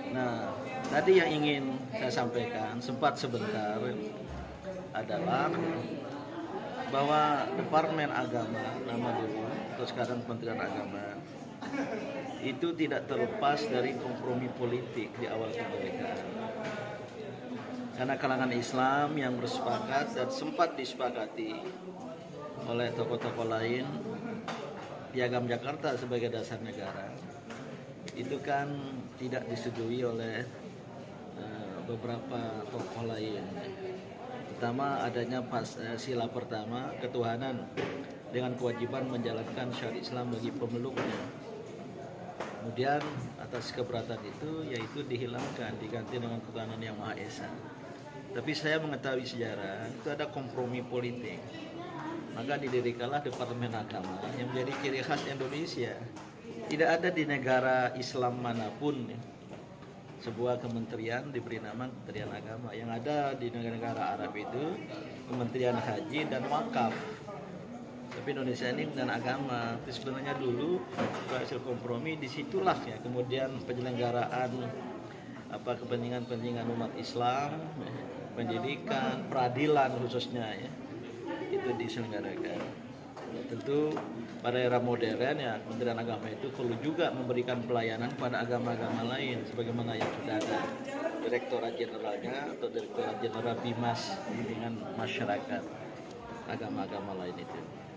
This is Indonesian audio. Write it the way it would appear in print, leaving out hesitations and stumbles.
Nah, tadi yang ingin saya sampaikan sempat sebentar adalah bahwa Departemen Agama, nama dulu, atau sekarang Kementerian Agama, itu tidak terlepas dari kompromi politik di awal kemerdekaan. Karena kalangan Islam yang bersepakat dan sempat disepakati oleh tokoh-tokoh lain, Piagam Jakarta sebagai dasar negara, itu kan tidak disetujui oleh beberapa tokoh lain. Pertama, adanya sila pertama, ketuhanan dengan kewajiban menjalankan syariat Islam bagi pemeluknya. Kemudian atas keberatan itu yaitu dihilangkan, diganti dengan ketuhanan yang Maha Esa. Tapi saya mengetahui sejarah itu ada kompromi politik. Maka didirikanlah Departemen Agama yang menjadi ciri khas Indonesia. Tidak ada di negara Islam manapun sebuah kementerian diberi nama Kementerian Agama. Yang ada di negara-negara Arab itu Kementerian Haji dan Wakaf. Tapi Indonesia ini dan agama. Itu sebenarnya dulu hasil kompromi disitulah ya. Kemudian penyelenggaraan kepentingan umat Islam, pendidikan, peradilan khususnya ya, itu diselenggarakan. Tentu pada era modern ya Kementerian Agama itu perlu juga memberikan pelayanan pada agama-agama lain sebagaimana yang sudah ada Direktorat Jenderalnya atau Direktorat Jenderal Bimas Bimbingan Masyarakat agama-agama lain itu.